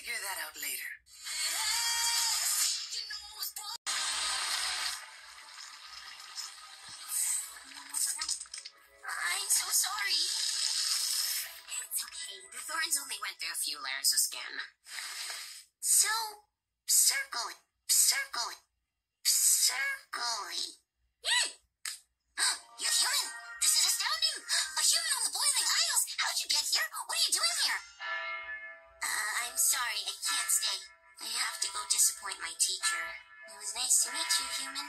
figure that out later. I'm so sorry. It's okay. The thorns only went through a few layers of skin. So, circle it. You're human. This is astounding. A human on the boiling isles. How'd you get here? What are you doing here? I'm sorry. I can't stay. I have to go disappoint my teacher. It was nice to meet you, human.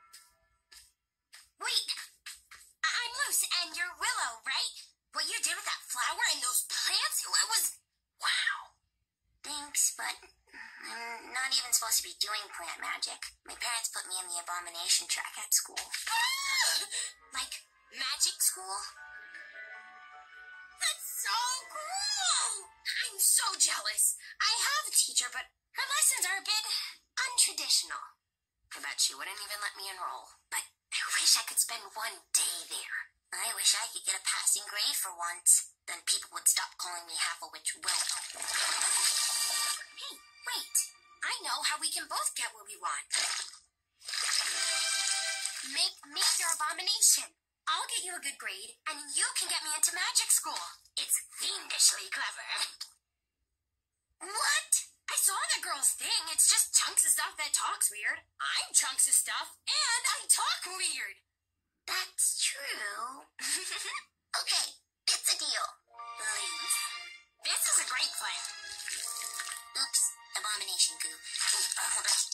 Wait. I'm Luce, and you're Willow, right? What you did with that flower and those plants, it was... Wow. Thanks, but I'm not even supposed to be doing plant magic. My parents put me in the abomination track at school. Like, magic school? That's so cool! I'm so jealous. I have a teacher, but her lessons are a bit untraditional. I bet she wouldn't even let me enroll. But I wish I could spend one day there. I wish I could get a passing grade for once. Then people would stop calling me Half-a-Witch Willow. Hey, wait. I know how we can both get what we want. Make me your abomination. I'll get you a good grade, and you can get me into magic school. It's fiendishly clever. What? I saw the girl's thing. It's just chunks of stuff that talks weird. I'm chunks of stuff, and I talk weird. That's true. Okay, it's a deal. Please. This is a great plan. Oops, abomination goo. Hold on.